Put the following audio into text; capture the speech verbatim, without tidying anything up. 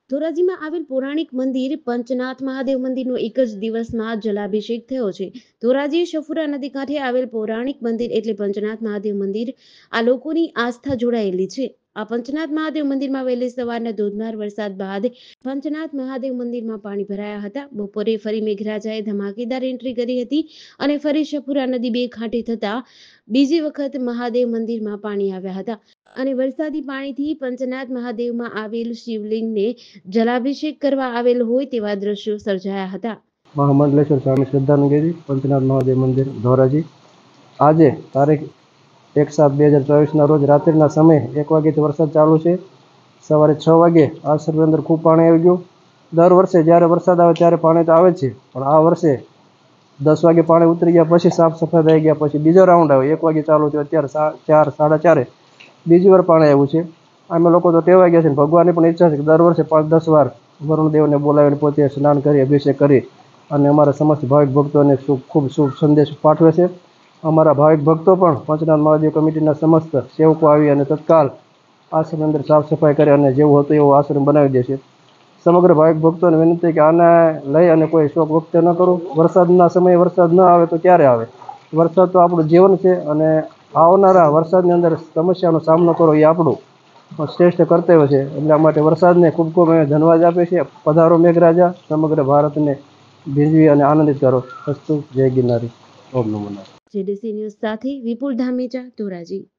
ધોરાજીમાં આવેલ પૌરાણિક મંદિર પંચનાથ મહાદેવ મંદિરનો એક જ દિવસમાં જલાભિષેક થયો છે. ધોરાજી શફુરા નદી કાંઠે આવેલ પૌરાણિક મંદિર એટલે પંચનાથ મહાદેવ મંદિર આ લોકોની આસ્થા જોડાયેલી છે. આ પંચનાથ મહાદેવ મંદિરમાં વહેલી સવારના ધોધમાર વરસાદ બાદ પંચનાથ મહાદેવ મંદિરમાં પાણી ભરાયા હતા. બપોરે ફરી મેઘરાજાએ ધમાકેદાર એન્ટ્રી કરી હતી અને ફરી શફુરા નદી બે કાંઠે થતા બીજી વખત મહાદેવ મંદિરમાં પાણી આવ્યા હતા અને વરસાદી પાણીથી પંચનાથ મહાદેવમાં આવેલ શિવલિંગને જલાભિષેક કરવા આવેલ હોય તેવા દ્રશ્યો સર્જાયા હતા. મહામંડલેશ્વર સ્વામી શ્રદ્ધાનગરી પંચનાથ મહાદેવ મંદિર ધોરાજી આજે તારીખ એક સાત બે હજાર ચોવીસના રોજ રાત્રિના સમયે એક વાગ્યાથી વરસાદ ચાલુ છે. સવારે છ વાગે આશ્રમની અંદર ખૂબ પાણી આવી ગયું. દર વર્ષે જ્યારે વરસાદ આવે ત્યારે પાણી તો આવે છે, પણ આ વર્ષે દસ વાગે પાણી ઉતરી ગયા પછી સાફ સફાઈ થઈ ગયા પછી બીજો રાઉન્ડ આવ્યો. એક વાગે ચાલુ થયો, અત્યારે ચાર સાડા ચારે બીજી વાર પાણી આવ્યું છે. અમે લોકો તો ટેવાઈ ગયા છે. ભગવાનની પણ ઈચ્છા છે કે દર વર્ષે પાંચ દસ વાર વરુણદેવને બોલાવીને પોતે સ્નાન કરી અભિષેક કરી અને અમારા સમસ્ત ભાવિક ભક્તોને ખૂબ શુભ સંદેશ પાઠવે છે. અમારા ભાવિક ભક્તો પણ પંચનાથ મહાદેવ કમિટીના સમસ્ત સેવકો આવી અને તત્કાલ આશ્રમ અંદર સાફ સફાઈ કરે અને જેવું હતું એવું આશ્રમ બનાવી દે છે. સમગ્ર ભાવિક ભક્તોને વિનંતી કે આને લઈ અને કોઈ શોક વ્યક્ત ન કરો. વરસાદના સમયે વરસાદ ન આવે તો ક્યારે આવે? વરસાદ તો આપણું જીવન છે અને આવનારા વરસાદની અંદર સમસ્યાનો સામનો કરવો એ આપણું શ્રેષ્ઠ કર્તવ્ય છે. એટલા માટે વરસાદને ખૂબ ખૂબ અમે ધન્યવાદ આપીએ છીએ. પધારો મેઘરાજા, સમગ્ર ભારતને ભીંજવી અને આનંદિત કરો. અસ્તુ. જય ગિરનારી. ઓમ નમો નારાયણ. જેડીસી ન્યૂઝ સાથે વિપુલ ધામેચા, ધોરાજી.